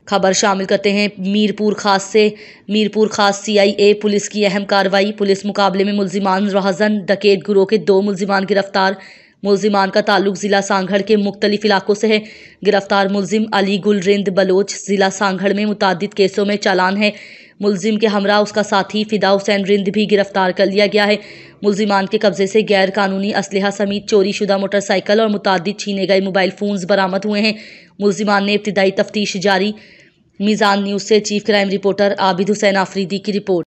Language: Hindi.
खबर शामिल करते हैं मीरपुर खास CIA पुलिस की अहम कार्रवाई। पुलिस मुकाबले में मुल्जिमान राहजन डकैत गिरोह के 2 मुल्जिमान गिरफ्तार। मुल्जिमान का ताल्लुक जिला सांगड़ के मुख्तलिफ इलाकों से है। गिरफ्तार मुल्जिम अली गुल रिंद बलोच जिला सांगड़ में मुतादिद केसों में चालान है। मुल्जिम के हमरा उसका साथी फिदा हुसैन रिंद भी गिरफ्तार कर लिया गया है। मुल्जिमान के कब्जे से गैर कानूनी असलहा समेत चोरी शुदा मोटरसाइकिल और मुतादिद छीने गए मोबाइल फोन्स बरामद हुए हैं। मुल्जिमान ने इब्तिदाई तफ्तीश जारी। मीज़ान न्यूज़ से chief crime reporter Abid Hussain Afridi की रिपोर्ट।